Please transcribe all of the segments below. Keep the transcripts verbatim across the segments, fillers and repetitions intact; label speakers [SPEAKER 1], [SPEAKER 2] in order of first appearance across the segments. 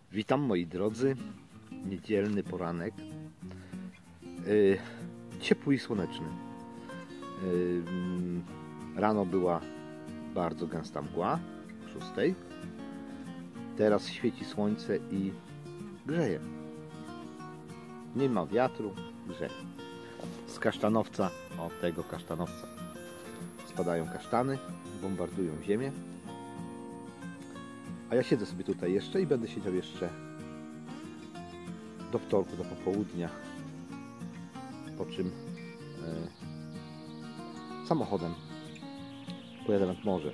[SPEAKER 1] Witam moi drodzy, niedzielny poranek, yy, ciepły i słoneczny. Yy, rano była bardzo gęsta mgła, o szóstej. Teraz świeci słońce i grzeje. Nie ma wiatru, grzeje. Z kasztanowca, o tego kasztanowca, spadają kasztany, bombardują ziemię. A ja siedzę sobie tutaj jeszcze i będę siedział jeszcze do wtorku, do popołudnia, po czym e, samochodem pojadę nad morze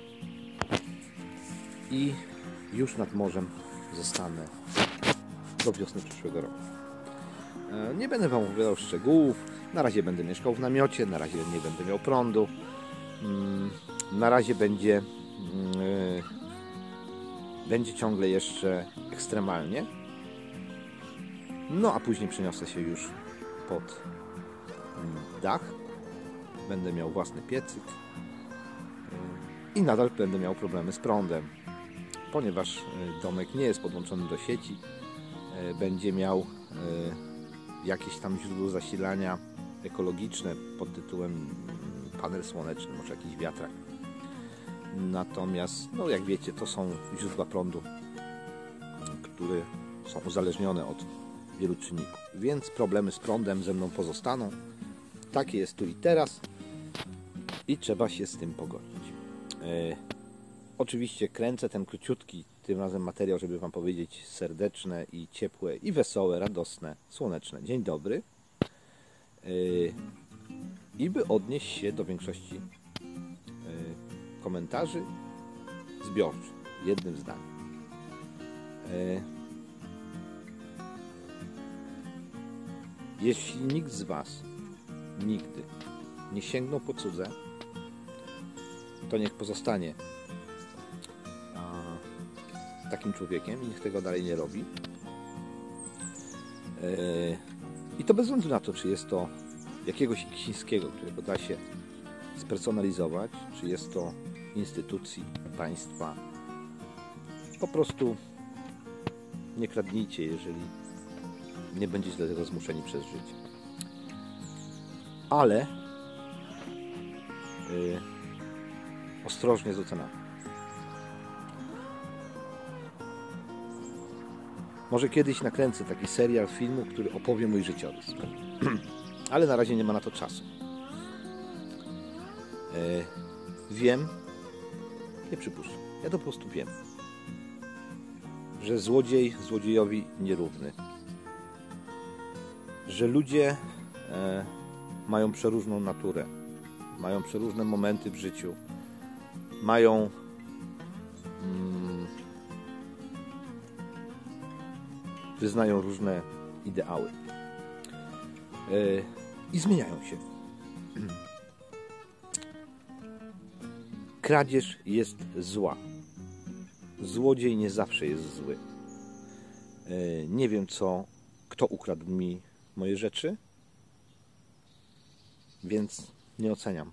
[SPEAKER 1] i już nad morzem zostanę do wiosny przyszłego roku. E, nie będę Wam opowiadał szczegółów, na razie będę mieszkał w namiocie, na razie nie będę miał prądu, mm, na razie będzie mm, będzie ciągle jeszcze ekstremalnie. No a później przeniosę się już pod dach. Będę miał własny piecyk i nadal będę miał problemy z prądem, ponieważ domek nie jest podłączony do sieci. Będzie miał jakieś tam źródło zasilania ekologiczne pod tytułem panel słoneczny, może jakiś wiatrak. Natomiast, no jak wiecie, to są źródła prądu, które są uzależnione od wielu czynników. Więc problemy z prądem ze mną pozostaną. Takie jest tu i teraz i trzeba się z tym pogodzić. E, oczywiście kręcę ten króciutki, tym razem materiał, żeby Wam powiedzieć serdeczne i ciepłe i wesołe, radosne, słoneczne dzień dobry. E, I by odnieść się do większości komentarzy zbiorczych, jednym zdaniem. E, jeśli nikt z Was nigdy nie sięgnął po cudze, to niech pozostanie a, takim człowiekiem i niech tego dalej nie robi. E, I to bez względu na to, czy jest to jakiegoś chińskiego, którego da się spersonalizować, czy jest to instytucji państwa. Po prostu nie kradnijcie, jeżeli nie będziecie do tego zmuszeni przez życie. Ale yy, ostrożnie z ocenami. Może kiedyś nakręcę taki serial filmu, który opowie mój życiorys. Ale na razie nie ma na to czasu. Yy, wiem, nie przypuszczam, ja to po prostu wiem, że złodziej złodziejowi nierówny, że ludzie e, mają przeróżną naturę, mają przeróżne momenty w życiu, mają mm, wyznają różne ideały e, i zmieniają się. Kradzież jest zła. Złodziej nie zawsze jest zły. Nie wiem, co, kto ukradł mi moje rzeczy, więc nie oceniam.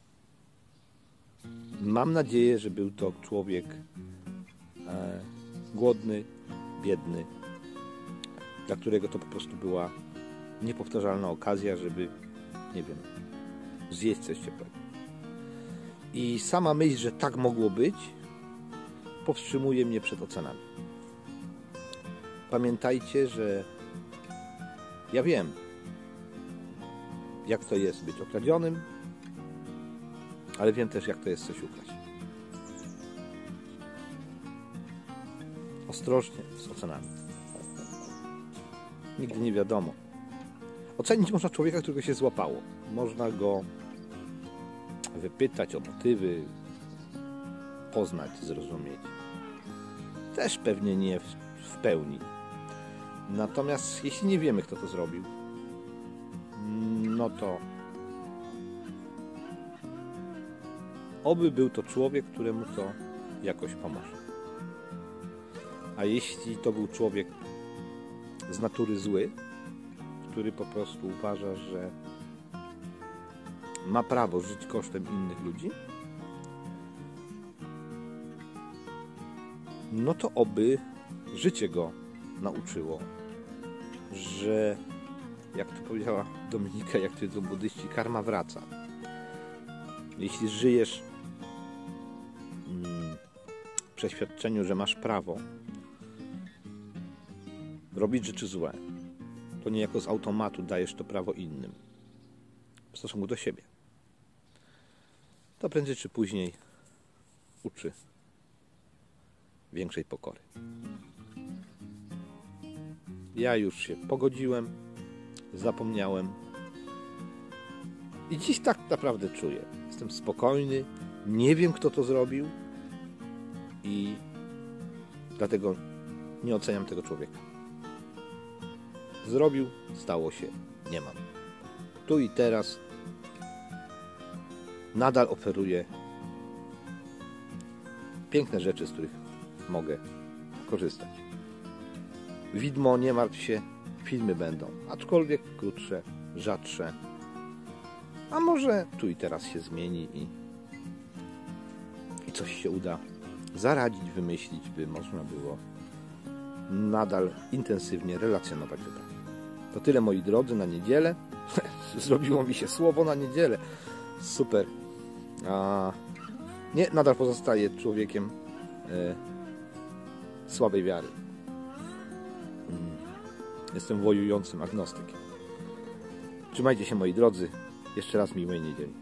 [SPEAKER 1] Mam nadzieję, że był to człowiek e, głodny, biedny, dla którego to po prostu była niepowtarzalna okazja, żeby, nie wiem, zjeść coś ciepłego. I sama myśl, że tak mogło być, powstrzymuje mnie przed ocenami. Pamiętajcie, że ja wiem, jak to jest być okradzionym, ale wiem też, jak to jest coś ukraść. Ostrożnie z ocenami. Nigdy nie wiadomo. Ocenić można człowieka, którego się złapało. Można go wypytać o motywy, poznać, zrozumieć. Też pewnie nie w, w pełni. Natomiast jeśli nie wiemy, kto to zrobił, no to oby był to człowiek, któremu to jakoś pomoże. A jeśli to był człowiek z natury zły, który po prostu uważa, że ma prawo żyć kosztem innych ludzi, no to oby życie go nauczyło, że jak to powiedziała Dominika, jak to jedzą buddyści, karma wraca. Jeśli żyjesz mm, w przeświadczeniu, że masz prawo robić rzeczy złe, to niejako z automatu dajesz to prawo innym w stosunku do siebie. To prędzej czy później uczy większej pokory. Ja już się pogodziłem, zapomniałem i dziś tak naprawdę czuję. Jestem spokojny, nie wiem, kto to zrobił i dlatego nie oceniam tego człowieka. Zrobił, stało się, nie mam. Tu i teraz nadal oferuję piękne rzeczy, z których mogę korzystać. Widmo, nie martw się, filmy będą, aczkolwiek krótsze, rzadsze. A może tu i teraz się zmieni i, i coś się uda zaradzić, wymyślić, by można było nadal intensywnie relacjonować wydarzenia. To tyle, moi drodzy, na niedzielę. Zrobiło mi się słowo na niedzielę. Super. A nie, nadal pozostaję człowiekiem e, słabej wiary. Jestem wojującym agnostykiem. Trzymajcie się, moi drodzy. Jeszcze raz miłej niedzieli.